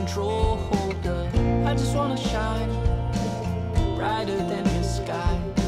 control holder. I just wanna shine brighter than your sky.